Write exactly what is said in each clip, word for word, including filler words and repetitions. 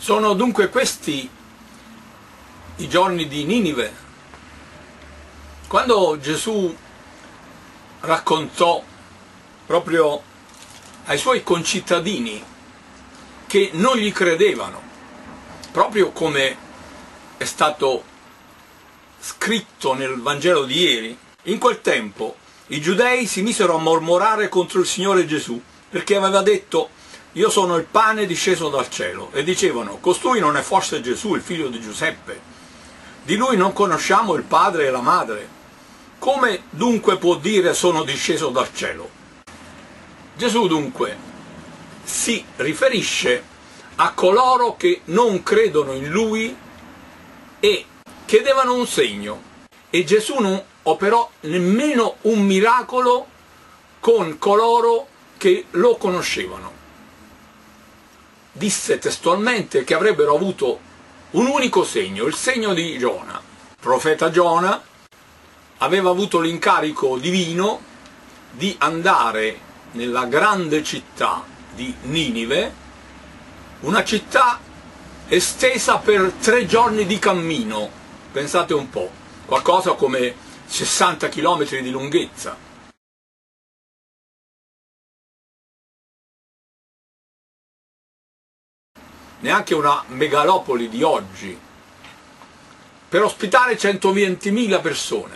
Sono dunque questi i giorni di Ninive. Quando Gesù raccontò proprio ai suoi concittadini che non gli credevano, proprio come è stato scritto nel Vangelo di ieri, in quel tempo i giudei si misero a mormorare contro il Signore Gesù, perché aveva detto: io sono il pane disceso dal cielo, e dicevano: costui non è forse Gesù, il figlio di Giuseppe? Di lui non conosciamo il padre e la madre. Come dunque può dire sono disceso dal cielo? Gesù dunque si riferisce a coloro che non credono in lui e chiedevano un segno, e Gesù non operò nemmeno un miracolo con coloro che lo conoscevano. Disse testualmente che avrebbero avuto un unico segno, il segno di Giona. Il profeta Giona aveva avuto l'incarico divino di andare nella grande città di Ninive, una città estesa per tre giorni di cammino, pensate un po', qualcosa come sessanta chilometri di lunghezza. Neanche una megalopoli di oggi, per ospitare centoventimila persone.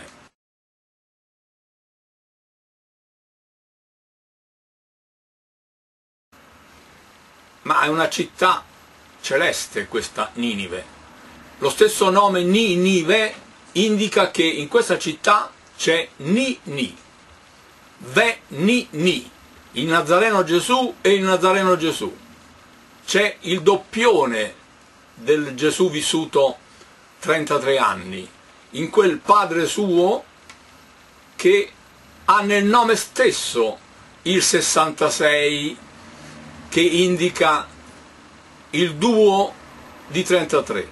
Ma è una città celeste questa Ninive. Lo stesso nome Ninive indica che in questa città c'è Ni-Ni, Ve-Ni-Ni, il Nazareno Gesù e il Nazareno Gesù. C'è il doppione del Gesù vissuto trentatré anni, in quel Padre suo che ha nel nome stesso il sessantasei, che indica il duo di trentatré.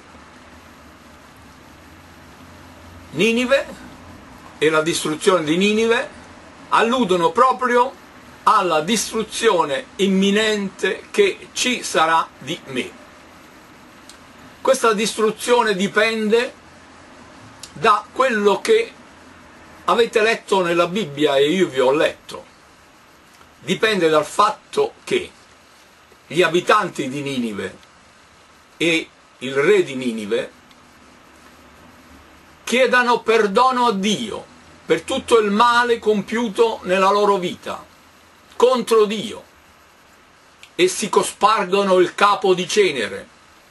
Ninive e la distruzione di Ninive alludono proprio alla distruzione imminente che ci sarà di me. Questa distruzione dipende da quello che avete letto nella Bibbia e io vi ho letto. Dipende dal fatto che gli abitanti di Ninive e il re di Ninive chiedano perdono a Dio per tutto il male compiuto nella loro vita contro Dio e si cospargono il capo di cenere.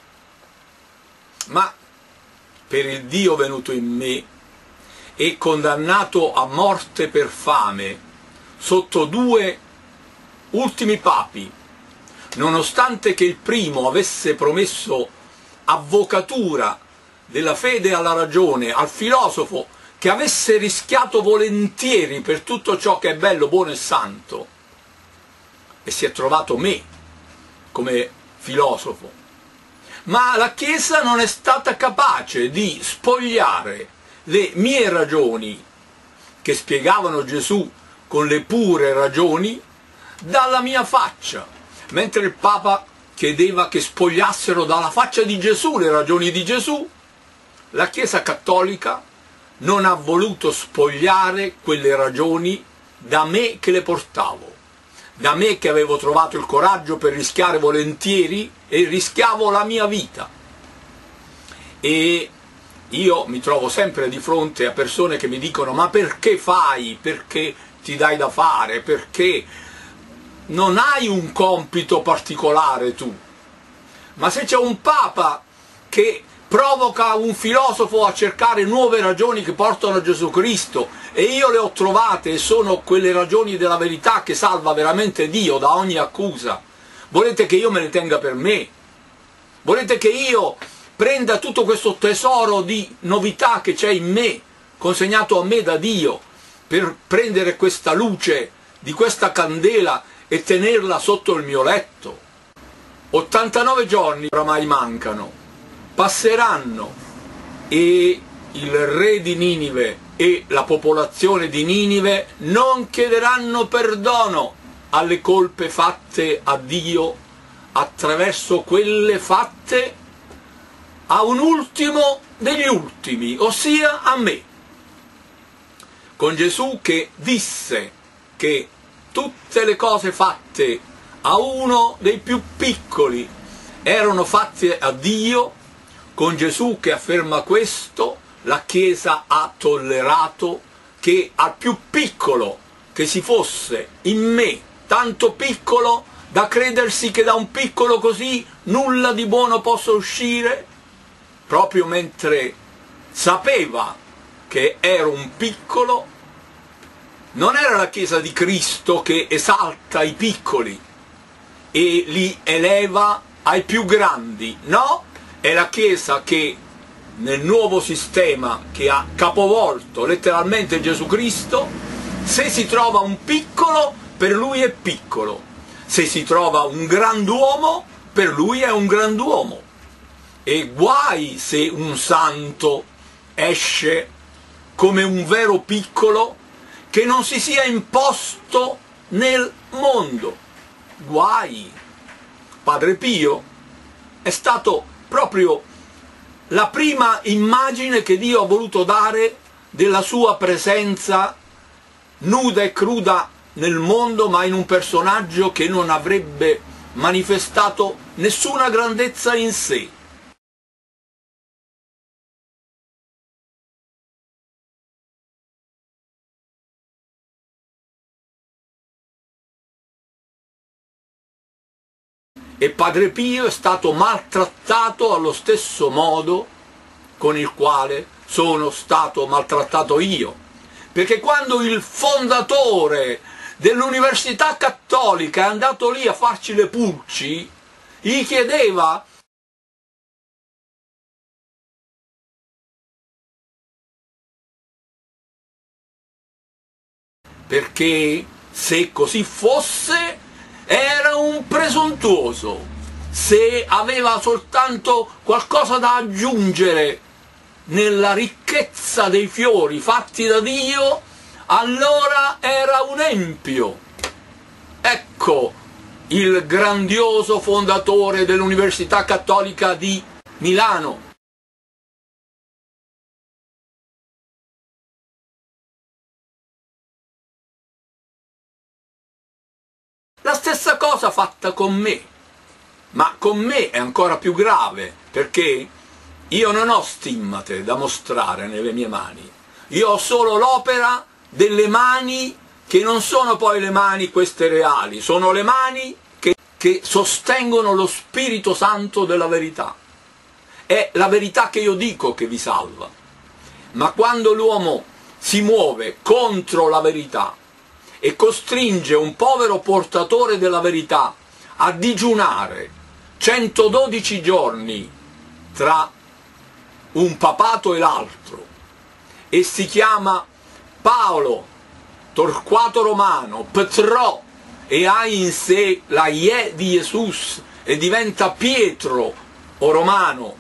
Ma per il Dio venuto in me e condannato a morte per fame sotto due ultimi papi, nonostante che il primo avesse promesso avvocatura della fede alla ragione al filosofo che avesse rischiato volentieri per tutto ciò che è bello, buono e santo, e si è trovato me come filosofo. Ma la Chiesa non è stata capace di spogliare le mie ragioni, che spiegavano Gesù con le pure ragioni, dalla mia faccia, mentre il Papa chiedeva che spogliassero dalla faccia di Gesù le ragioni di Gesù. La Chiesa Cattolica non ha voluto spogliare quelle ragioni da me che le portavo, da me che avevo trovato il coraggio per rischiare volentieri e rischiavo la mia vita. E io mi trovo sempre di fronte a persone che mi dicono: ma perché fai? Perché ti dai da fare? Perché non hai un compito particolare tu? Ma se c'è un Papa che provoca un filosofo a cercare nuove ragioni che portano a Gesù Cristo, e io le ho trovate e sono quelle ragioni della verità che salva veramente Dio da ogni accusa, volete che io me ne tenga per me? Volete che io prenda tutto questo tesoro di novità che c'è in me, consegnato a me da Dio, per prendere questa luce di questa candela e tenerla sotto il mio letto? ottantanove giorni oramai mancano, passeranno, e il re di Ninive e la popolazione di Ninive non chiederanno perdono alle colpe fatte a Dio attraverso quelle fatte a un ultimo degli ultimi, ossia a me. Con Gesù che disse che tutte le cose fatte a uno dei più piccoli erano fatte a Dio, con Gesù che afferma questo, la Chiesa ha tollerato che al più piccolo che si fosse in me, tanto piccolo da credersi che da un piccolo così nulla di buono possa uscire, proprio mentre sapeva che ero un piccolo. Non era la Chiesa di Cristo che esalta i piccoli e li eleva ai più grandi, no, è la Chiesa che nel nuovo sistema che ha capovolto letteralmente Gesù Cristo, se si trova un piccolo, per lui è piccolo, se si trova un grand'uomo, per lui è un grand'uomo. E guai se un santo esce come un vero piccolo che non si sia imposto nel mondo. Guai. Padre Pio è stato proprio la prima immagine che Dio ha voluto dare della sua presenza nuda e cruda nel mondo, ma in un personaggio che non avrebbe manifestato nessuna grandezza in sé. E Padre Pio è stato maltrattato allo stesso modo con il quale sono stato maltrattato io, perché quando il fondatore dell'Università Cattolica è andato lì a farci le pulci, gli chiedeva perché se così fosse era un presuntuoso, se aveva soltanto qualcosa da aggiungere nella ricchezza dei fiori fatti da Dio, allora era un empio. Ecco il grandioso fondatore dell'Università Cattolica di Milano. La stessa cosa fatta con me, ma con me è ancora più grave, perché io non ho stimmate da mostrare nelle mie mani, io ho solo l'opera delle mani che non sono poi le mani queste reali, sono le mani che, che sostengono lo Spirito Santo della verità. È la verità che io dico che vi salva, ma quando l'uomo si muove contro la verità e costringe un povero portatore della verità a digiunare centododici giorni tra un papato e l'altro, e si chiama Paolo, Torquato Romano, Petrò, e ha in sé la Ie di Jesus e diventa Pietro o Romano,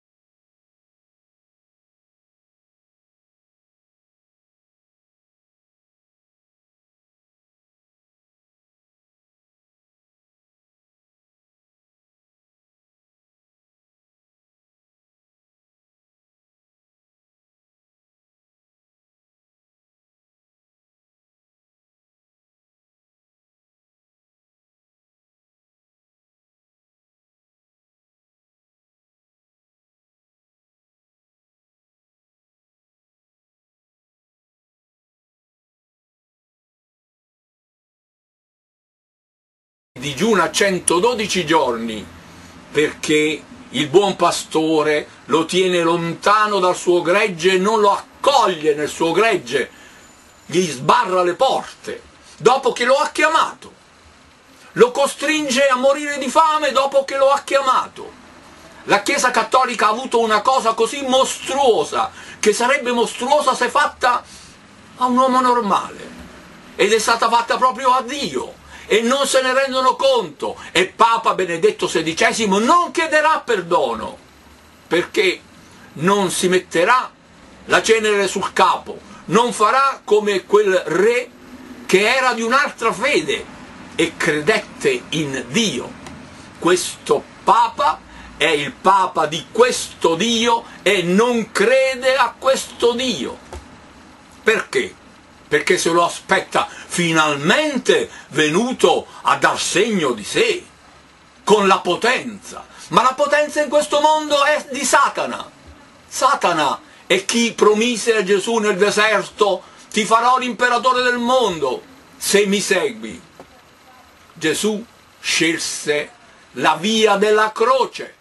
digiuna centododici giorni perché il buon pastore lo tiene lontano dal suo gregge e non lo accoglie nel suo gregge, gli sbarra le porte dopo che lo ha chiamato, lo costringe a morire di fame dopo che lo ha chiamato. La Chiesa Cattolica ha avuto una cosa così mostruosa, che sarebbe mostruosa se fatta a un uomo normale, ed è stata fatta proprio a Dio, e non se ne rendono conto, e Papa Benedetto sedicesimo non chiederà perdono, perché non si metterà la cenere sul capo, non farà come quel re che era di un'altra fede e credette in Dio. questo Papa è il Papa di questo Dio e non crede a questo Dio. Perché? Perché se lo aspetta finalmente venuto a dar segno di sé, con la potenza. Ma la potenza in questo mondo è di Satana. Satana è chi promise a Gesù nel deserto: ti farò l'imperatore del mondo se mi segui. Gesù scelse la via della croce.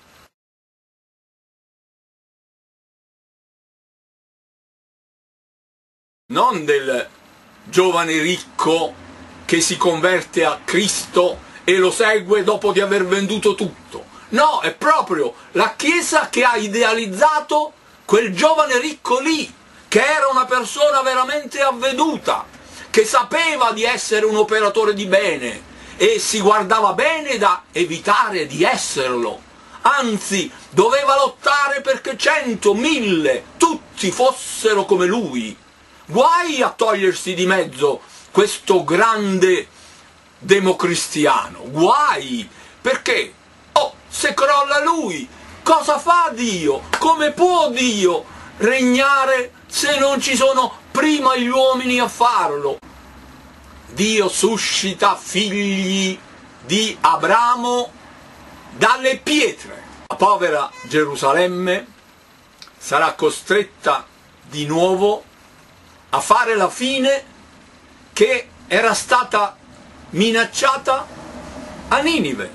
Non del giovane ricco che si converte a Cristo e lo segue dopo di aver venduto tutto. No, è proprio la Chiesa che ha idealizzato quel giovane ricco lì, che era una persona veramente avveduta, che sapeva di essere un operatore di bene e si guardava bene da evitare di esserlo. Anzi, doveva lottare perché cento, mille, tutti fossero come lui. Guai a togliersi di mezzo questo grande democristiano, guai, perché, oh, se crolla lui, cosa fa Dio? Come può Dio regnare se non ci sono prima gli uomini a farlo? Dio suscita figli di Abramo dalle pietre. La povera Gerusalemme sarà costretta di nuovo a fare la fine che era stata minacciata a Ninive,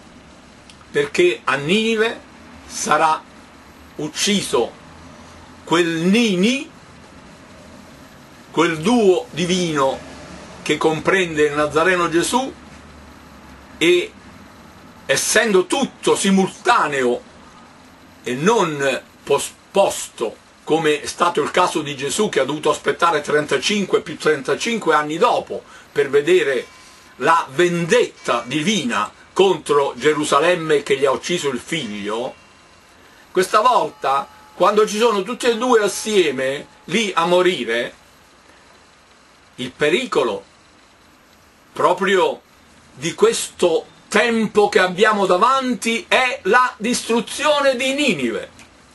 perché a Ninive sarà ucciso quel Nini, quel duo divino che comprende il Nazareno Gesù, e essendo tutto simultaneo e non posposto come è stato il caso di Gesù, che ha dovuto aspettare trentacinque più trentacinque anni dopo per vedere la vendetta divina contro Gerusalemme che gli ha ucciso il figlio, questa volta, quando ci sono tutti e due assieme lì a morire, il pericolo proprio di questo tempo che abbiamo davanti è la distruzione di Ninive.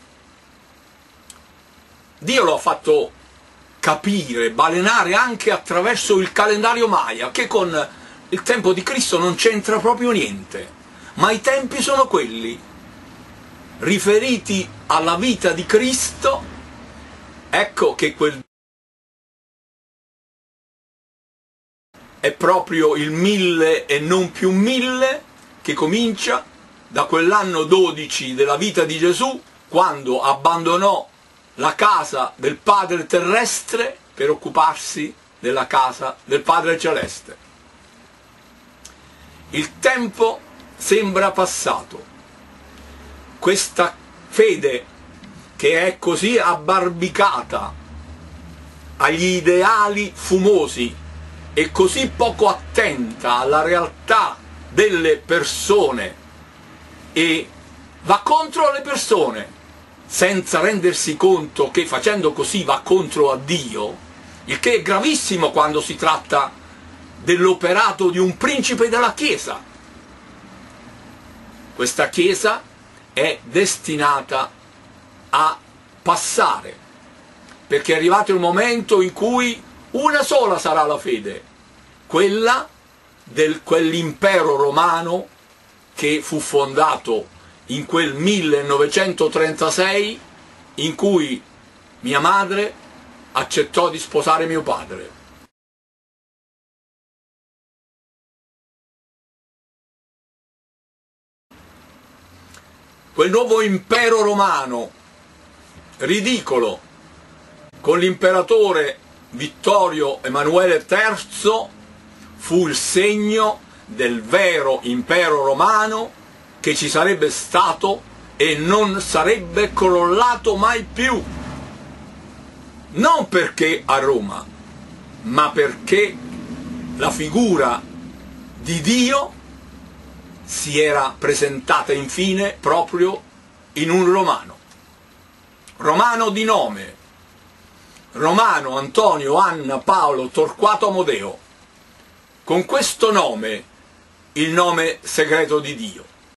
Dio lo ha fatto capire, balenare anche attraverso il calendario Maya, che con il tempo di Cristo non c'entra proprio niente, ma i tempi sono quelli, riferiti alla vita di Cristo. Ecco che quel è proprio il mille e non più mille, che comincia da quell'anno dodici della vita di Gesù, quando abbandonò la casa del Padre terrestre per occuparsi della casa del Padre celeste. Il tempo sembra passato. Questa fede che è così abbarbicata agli ideali fumosi e così poco attenta alla realtà delle persone e va contro le persone, senza rendersi conto che facendo così va contro a Dio, il che è gravissimo quando si tratta dell'operato di un principe della Chiesa. Questa Chiesa è destinata a passare, perché è arrivato il momento in cui una sola sarà la fede, quella di quell'impero romano che fu fondato in quel millenovecentotrentasei, in cui mia madre accettò di sposare mio padre. Quel nuovo impero romano, ridicolo, con l'imperatore Vittorio Emanuele terzo, fu il segno del vero impero romano che ci sarebbe stato e non sarebbe crollato mai più. Non perché a Roma, ma perché la figura di Dio si era presentata infine proprio in un romano. Romano di nome, Romano Antonio Anna Paolo Torquato Amodeo. Con questo nome, il nome segreto di Dio.